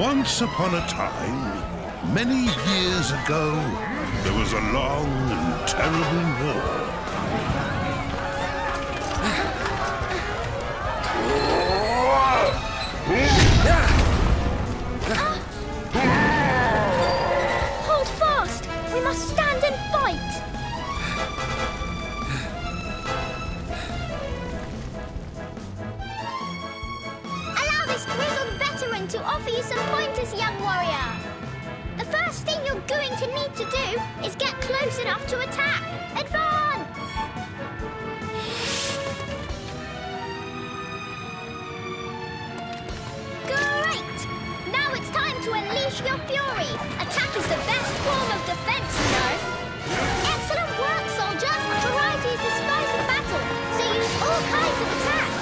Once upon a time, many years ago, there was a long and terrible war. Hold fast! We must stand and fight! Allow this grizzled veteran to offer you some pointers, young warrior. The first thing you're going to need to do is get close enough to attack. Advance! Great! Now it's time to unleash your fury. Attack is the best form of defense, you know. Excellent work, soldier. Variety is the spice of battle, so use all kinds of attacks.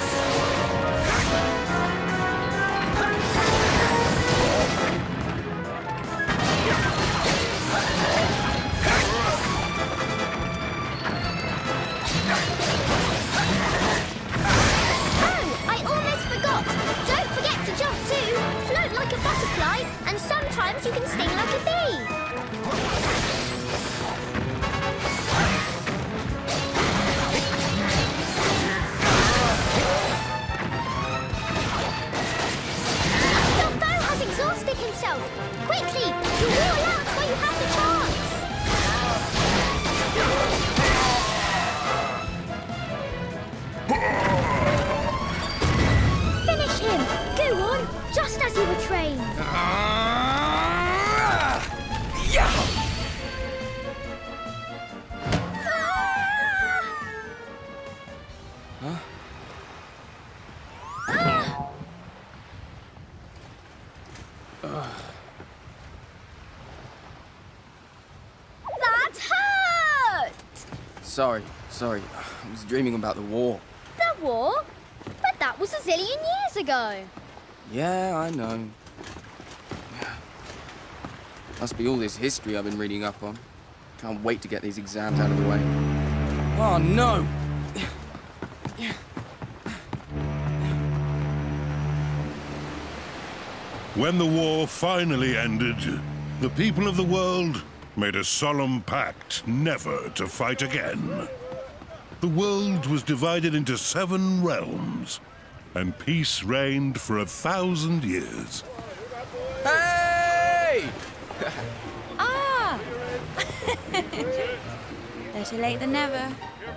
Oh, I almost forgot. Don't forget to jump too. Float like a butterfly, and sometimes you can sting like a bee. Your foe has exhausted himself. Quickly, you all out while you have the chance. Finish him! Go on, just as you were trained. That hurt! Sorry. I was dreaming about the war. The war? But that was a zillion years ago. Yeah, I know. Must be all this history I've been reading up on. Can't wait to get these exams out of the way. Oh, no! When the war finally ended, the people of the world made a solemn pact never to fight again. The world was divided into 7 realms, and peace reigned for 1,000 years. Hey! Ah! Better late than never.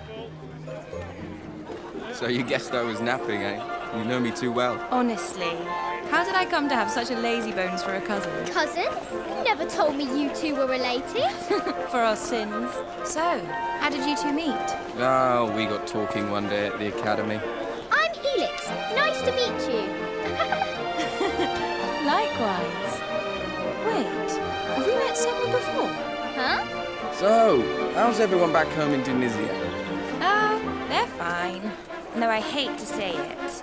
So you guessed I was napping, eh? You know me too well. Honestly, how did I come to have such a lazy bones for a cousin? Cousin? You never told me you two were related. For our sins. So, how did you two meet? Oh, we got talking one day at the academy. I'm Helix. Nice to meet you. Likewise. Wait, have we met somewhere before? Huh? So, how's everyone back home in Tunisia? Oh, they're fine. Though I hate to say it.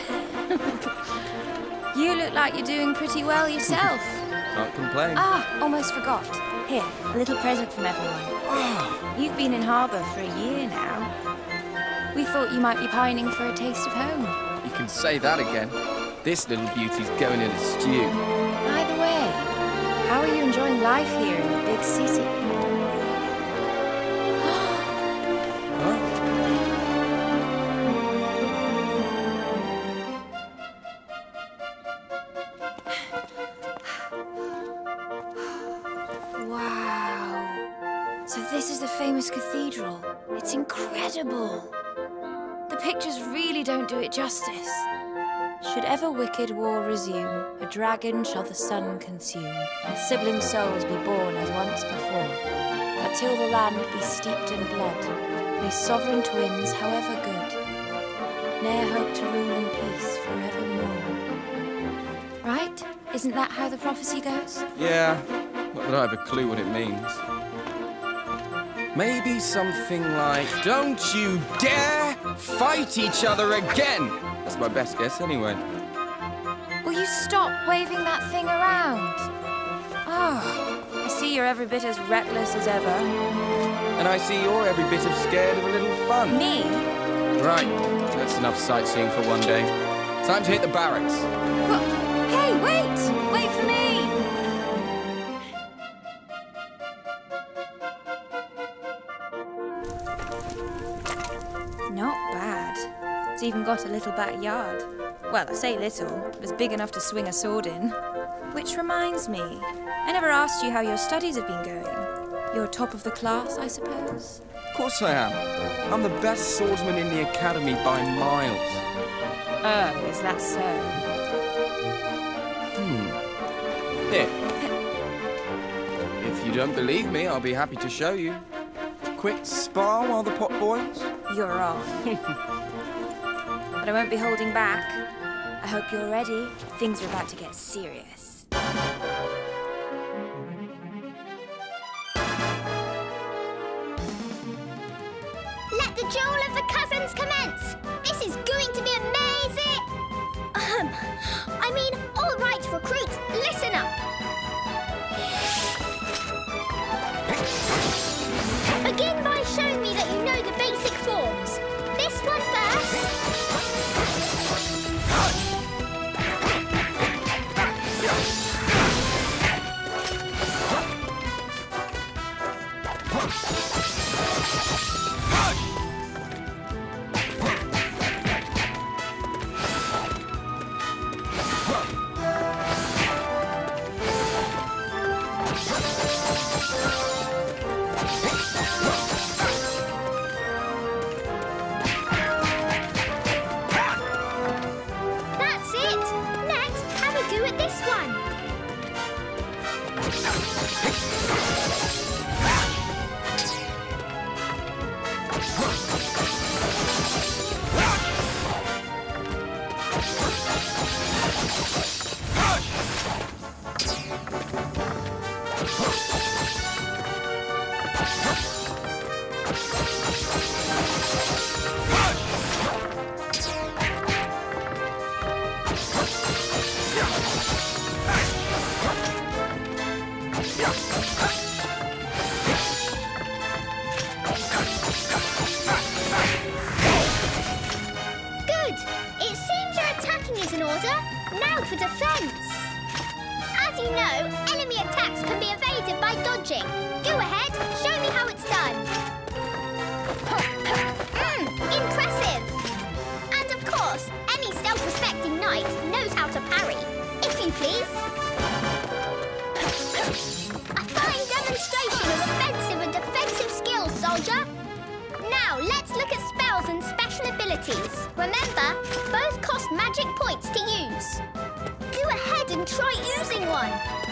You look like you're doing pretty well yourself. Can't complain. Ah, almost forgot. Here, a little present from everyone. You've been in harbour for a year now. We thought you might be pining for a taste of home. You can say that again. This little beauty's going in a stew. By the way, how are you enjoying life here in the big city? Huh? Wow. So this is the famous cathedral. It's incredible. The pictures really don't do it justice. Should ever wicked war resume, a dragon shall the sun consume, and sibling souls be born as once before. But till the land be steeped in blood, may sovereign twins, however good, ne'er hope to rule in peace forevermore. Right? Isn't that how the prophecy goes? Yeah, not that I have a clue what it means. Maybe something like, don't you dare fight each other again! That's my best guess anyway. Will you stop waving that thing around? Ah, I see you're every bit as reckless as ever. And I see you're every bit of scared of a little fun. Me? Right, that's enough sightseeing for one day. Time to hit the barracks. Hey, wait! Wait for me! Not bad. It's even got a little backyard. Well, I say little, it was big enough to swing a sword in. Which reminds me, I never asked you how your studies have been going. You're top of the class, I suppose? Of course I am. I'm the best swordsman in the academy by miles. Oh, is that so? Here. If you don't believe me, I'll be happy to show you. Quick spar while the pot boils? You're on. But I won't be holding back. I hope you're ready. Things are about to get serious. Let the duel of the cousins commence! This is going to be amazing! I mean, all right, recruits, listen up! Begin by showing me that you know the basic forms. This one first. That's it. Next, have a go at this one. Good. It seems your attacking is in order. Now for defense. As you know, enemy attacks can be evaded by dodging. Go ahead, show me how it's done. Impressive. And of course, any self-respecting knight knows how to parry. If you please. A fine demonstration of offensive and defensive skills, soldier. Now, let's look at spells and special abilities. Remember, both cost magic points to use. Go ahead and try using one.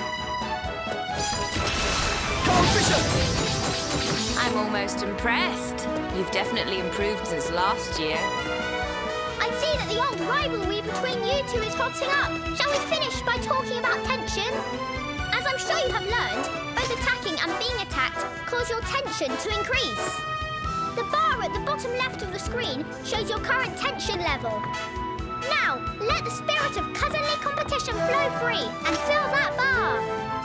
Come on, Fisher! I'm almost impressed. You've definitely improved since last year. I see that the old rivalry between you two is hotting up. Shall we finish by talking about tension? As I'm sure you have learned, both attacking and being attacked cause your tension to increase. The bar at the bottom left of the screen shows your current tension level. Now, let the spirit of cousinly competition flow free and fill that bar.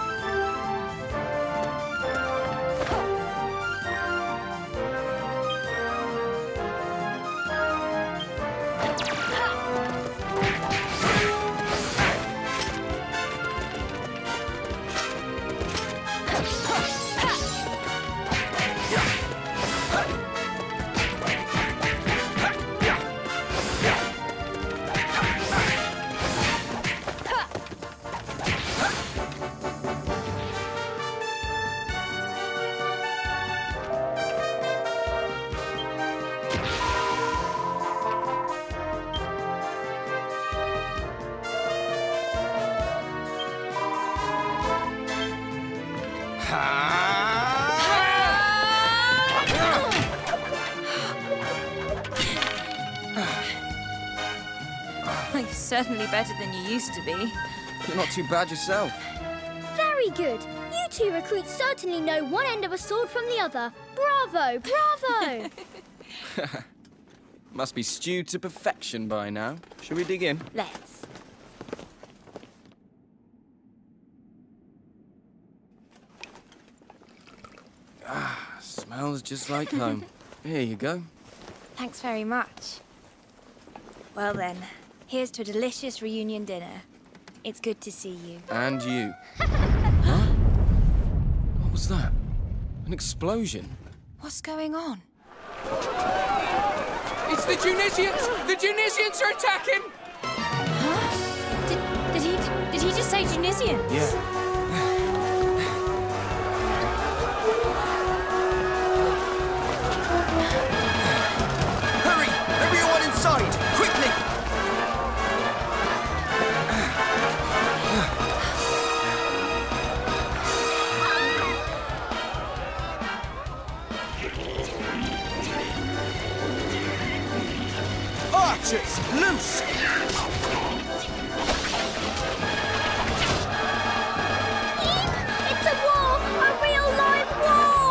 You're certainly better than you used to be. You're not too bad yourself. Very good. You two recruits certainly know one end of a sword from the other. Bravo, bravo! Must be stewed to perfection by now. Shall we dig in? Let's. Smells just like home. Here you go. Thanks very much. Well then, here's to a delicious reunion dinner. It's good to see you. And you. Huh? What was that? An explosion? What's going on? It's the Tunisians! The Tunisians are attacking! Huh? Did he just say Tunisians? Yeah. Hurry! Everyone inside! Quickly! Archers, loose! It's a war! A real live war!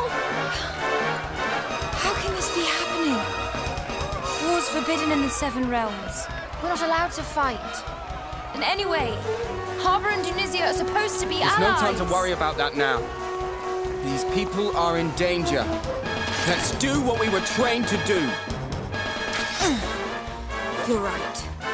How can this be happening? War's forbidden in the Seven Realms. We're not allowed to fight. And anyway, Harbour and Tunisia are supposed to be There's allies. no time to worry about that now. These people are in danger. Let's do what we were trained to do. You're right.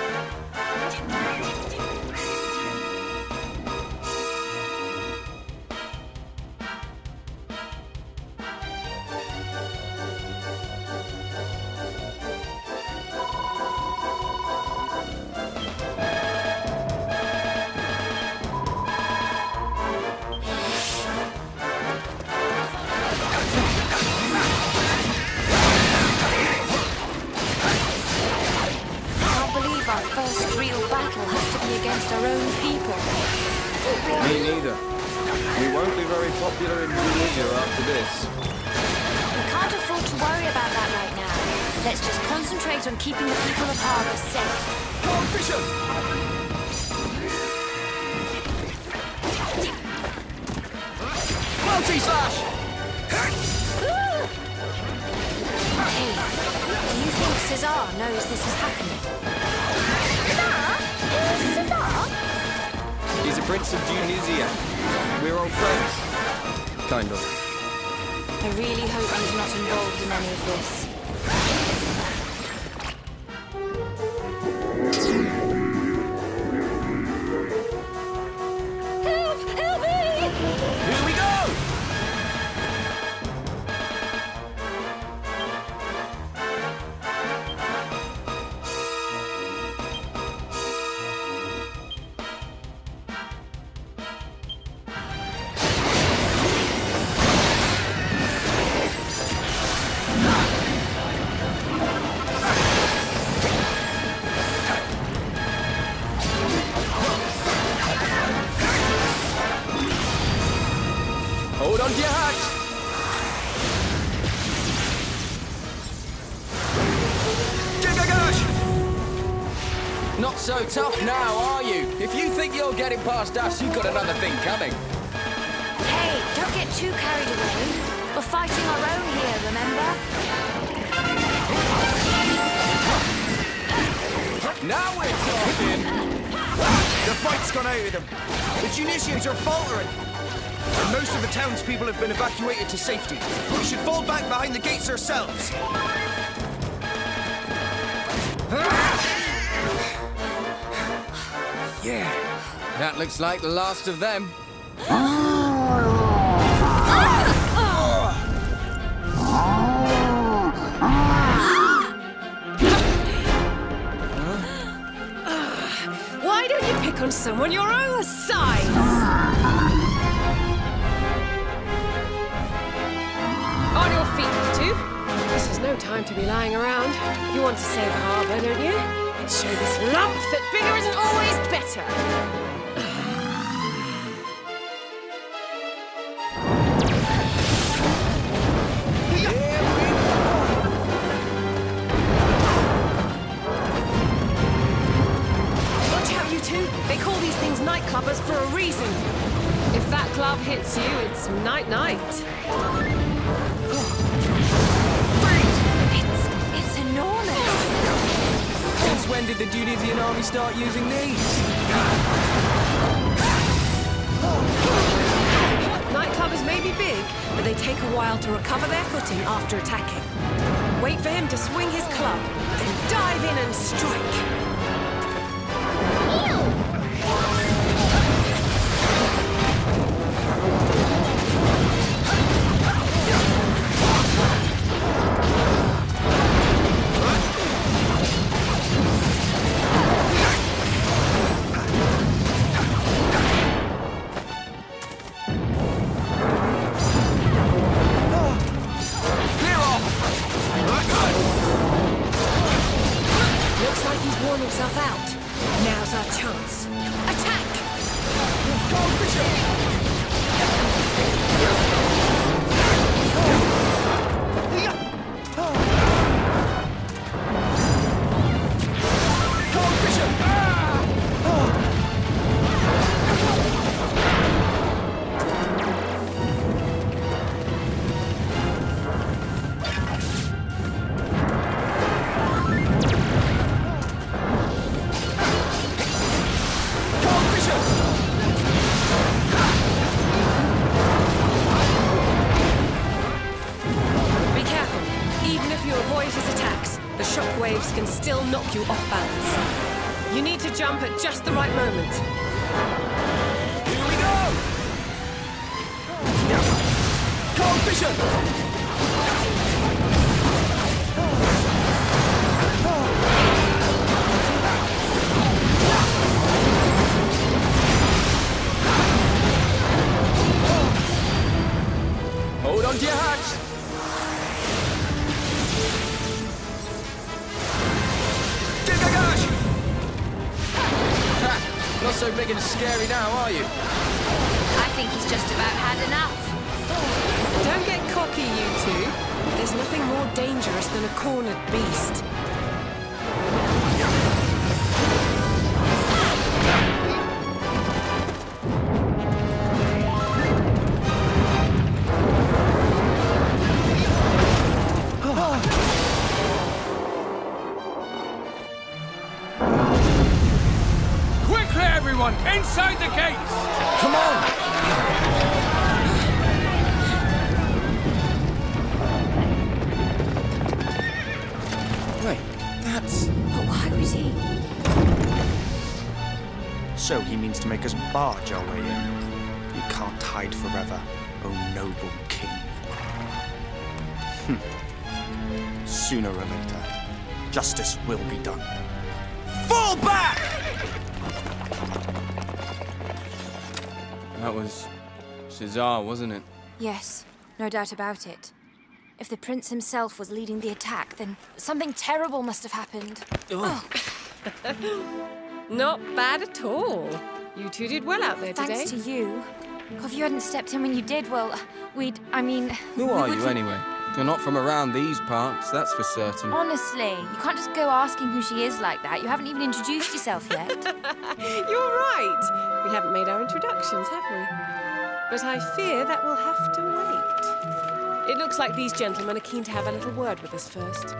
First real battle has to be against our own people. Me neither. We won't be very popular in Tunisia after this. We can't afford to worry about that right now. Let's just concentrate on keeping the people of Harbour safe. Go on, Fisher! Multi-slash! Hey, do you think Cesar knows this is happening? He's a prince of Tunisia. We're old friends. Kind of. I really hope he's not involved in any of this. Help! Help me! Here we go! Hold on to your hats! Not so tough now, are you? If you think you're getting past us, you've got another thing coming. Hey, don't get too carried away. We're fighting our own here, remember? Now we're talking! The fight's gone out of them. The Tunisians are faltering. And most of the townspeople have been evacuated to safety. We should fall back behind the gates ourselves. Yeah, that looks like the last of them. Why don't you pick on someone your own size? On your feet, you two. This is no time to be lying around. You want to save Harbour, don't you? Let's show this lump that bigger isn't always better. Watch out, you two. They call these things nightclubbers for a reason. If that club hits you, it's night-night. It's enormous. Since when did the Tunisian army start using these? Nightclubbers may be big, but they take a while to recover their footing after attacking. Wait for him to swing his club, then dive in and strike. Can still knock you off balance. You need to jump at just the right moment. Here we go! Cold Vision! Hold on to your hats! Not so big and scary now, are you? I think he's just about had enough. Don't get cocky, you two. There's nothing more dangerous than a cornered beast. Inside the gates! Come on! Wait, that's... But why was he? So he means to make us barge our way in. You can't hide forever, O noble king. Sooner or later, justice will be done. Fall back! That was Caesar, wasn't it? Yes, no doubt about it. If the prince himself was leading the attack, then something terrible must have happened. Oh. Not bad at all. You two did well out there today. Thanks to you. If you hadn't stepped in when you did, well, Who are you, anyway? You're not from around these parts, that's for certain. Honestly, you can't just go asking who she is like that. You haven't even introduced yourself yet. You're right. We haven't made our introductions, have we? But I fear that we'll have to wait. It looks like these gentlemen are keen to have a little word with us first.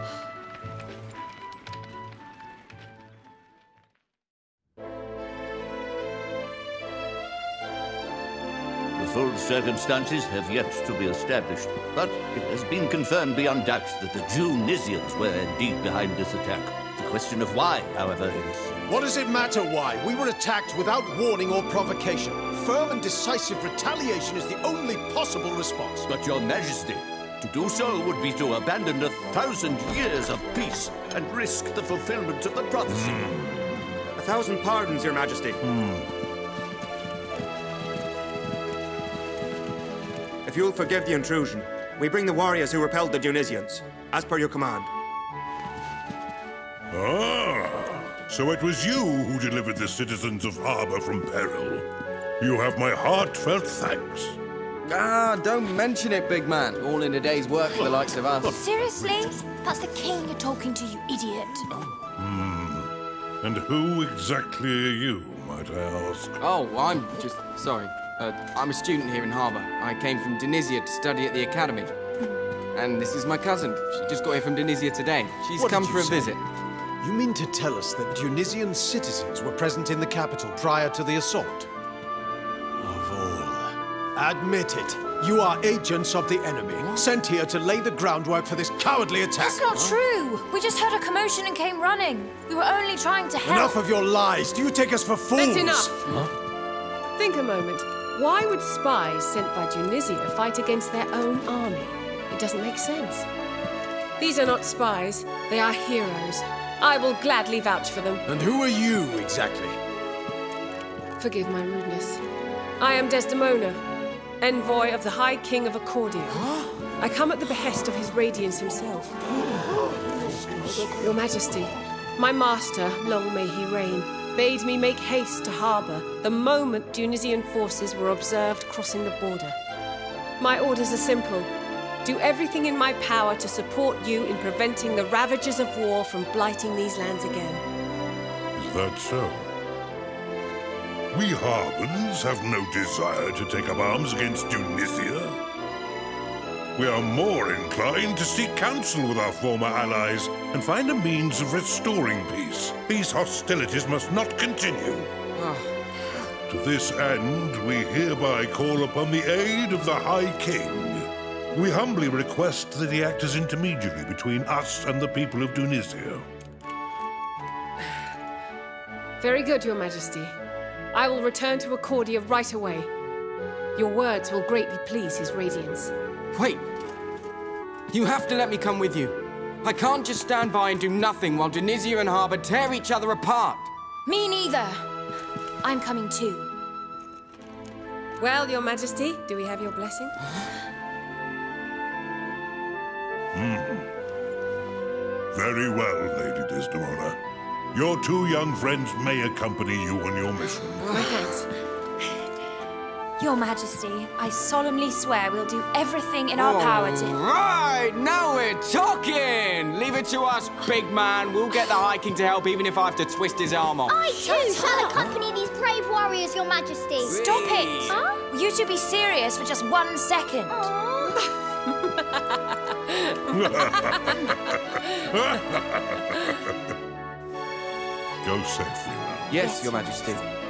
The full circumstances have yet to be established, but it has been confirmed beyond doubt that the Junisians were indeed behind this attack. The question of why, however, is... What does it matter why? We were attacked without warning or provocation. Firm and decisive retaliation is the only possible response. But, Your Majesty, to do so would be to abandon 1,000 years of peace and risk the fulfillment of the prophecy. 1,000 pardons, Your Majesty. If you'll forgive the intrusion, we bring the warriors who repelled the Junisians, as per your command. So it was you who delivered the citizens of Harbor from peril. You have my heartfelt thanks. Ah, don't mention it, big man. All in a day's work for the likes of us. Seriously? That's the king you're talking to, you idiot. And who exactly are you, might I ask? Oh, I'm just... sorry. I'm a student here in Harbor. I came from Denizia to study at the academy. And this is my cousin. She just got here from Denizia today. She's come for a visit. You mean to tell us that Tunisian citizens were present in the capital prior to the assault? Of all. Admit it. You are agents of the enemy, sent here to lay the groundwork for this cowardly attack. That's not true. We just heard a commotion and came running. We were only trying to help. Enough of your lies. Do you take us for fools? That's enough. Huh? Think a moment. Why would spies sent by Tunisia fight against their own army? It doesn't make sense. These are not spies. They are heroes. I will gladly vouch for them. And who are you, exactly? Forgive my rudeness. I am Desdemona, envoy of the High King of Accordia. I come at the behest of His Radiance himself. Your Majesty, my master, long may he reign, bade me make haste to harbour the moment Tunisian forces were observed crossing the border. My orders are simple. Do everything in my power to support you in preventing the ravages of war from blighting these lands again. Is that so? We Harbans have no desire to take up arms against Tunisia. We are more inclined to seek counsel with our former allies and find a means of restoring peace. These hostilities must not continue. To this end, we hereby call upon the aid of the High King. We humbly request that he act as intermediary between us and the people of Tunisia. Very good, Your Majesty. I will return to Accordia right away. Your words will greatly please His Radiance. Wait! You have to let me come with you. I can't just stand by and do nothing while Tunisia and Harbour tear each other apart. Me neither. I'm coming too. Well, Your Majesty, do we have your blessing? Very well, Lady Desdemona. Your two young friends may accompany you on your mission. My thanks. Your Majesty, I solemnly swear we'll do everything in our power to... Right, now we're talking! Leave it to us, big man. We'll get the High King to help, even if I have to twist his arm off. I too shall accompany these brave warriors, Your Majesty. Stop it! Huh? Will you two be serious for just 1 second? Go safely now. Yes, Your Majesty.